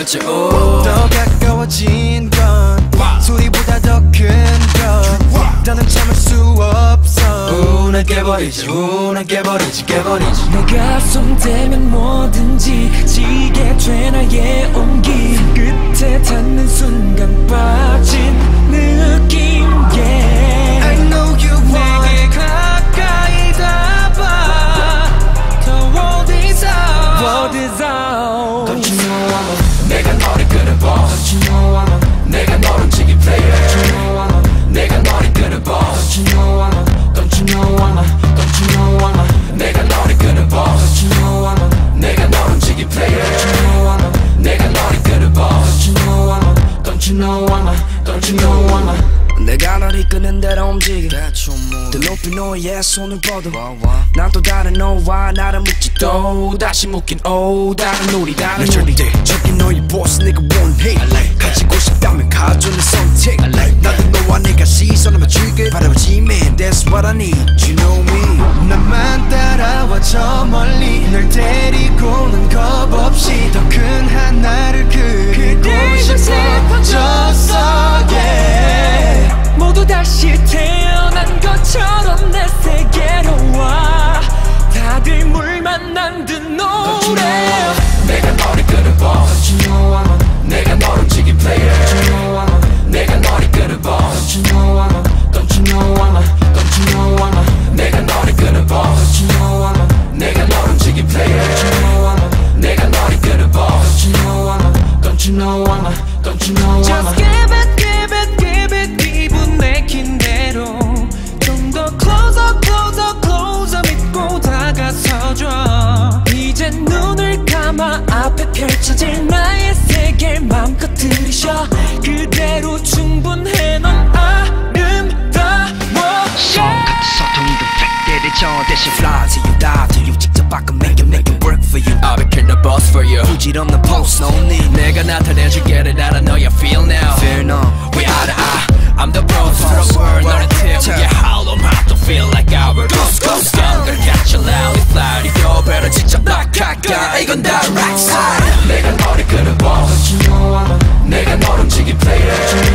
가까워져 더 가까워진 건 소리보다 더 큰 것 더는 참을 수 없어 난 깨버리지 난 깨버리지 내가 손대면 뭐든지 지게 돼 나의 온기 끝에 닿는 순간 빠진 느낌 yeah. I know you want 내게 가까이 닿아 더 What is out Don't you know I'm a 내가 너를 끌어봐 Don't you know I'm a 내가 널 움직인 player Don't you know I'm a 내가 너를 끌어봐 Don't you know I'm a Don't you know I'm a Don't you know I'm a 내가 너를 끌어봐 Don't you know I'm a 내가 널 움직인 player Don't you know I'm a 내가 너를 끌어봐 Don't you know I'm a Don't you know I'm a Don't you know I'm a 내가 널 이끄는 대로 움직여 더 높이 너의 손을 뻗어 난 또 다른 너와 나를 묻지 또 다시 묶인 다른 우리 다른 우리 저기 너의 보스 내가 원해 가지고 싶다면 가져내 선택 나도 너와 내가 시선을 맞추길 바라보지 man That's what I need You know me 나만 따라와 저 멀리 널 데리고는 겁 없이 더 큰 하나를 그리고 싶어졌어 yeah 모두 다시 태어난 것처럼 내 세계로 와 다들 물 만난 듯 노래 내가 너를 끌어봐 Don't you know I'm a 내가 널 움직인 player Don't you know I'm a 내가 너를 끌어봐 Don't you know I'm a Don't you know I'm a Don't you know I'm a 내가 너를 끌어봐 Don't you know I'm a 내가 널 움직인 player Don't you know I'm a 내가 너를 끌어봐 Don't you know I'm a Don't you know I'm a Don't you know I'm a Just give it give it give it 기분 내킨 대로 좀 더 closer closer closer 믿고 다가서줘 이제 눈을 감아 앞에 펼쳐질 나의 세계를 맘껏 들이쉬어 그대로 충분해 넌 아름다워 손끝 소통이도 팩대를 저 대신 fly to you die to you 직접 바꿔 make it work for you I'll become the boss for you 부질없는 post no need 내가 나타내줄게 알아 know you feel now Fear no We eye to eye I'm the boss for the world 너는 태우기에 hollow mouth don't feel like our ghost ghost down gonna catch you loudly fly 이거 better 직접 낙하가 이건 다 right side 내가 너를 끌어봐 Don't you know I'm a 내가 널 움직인 player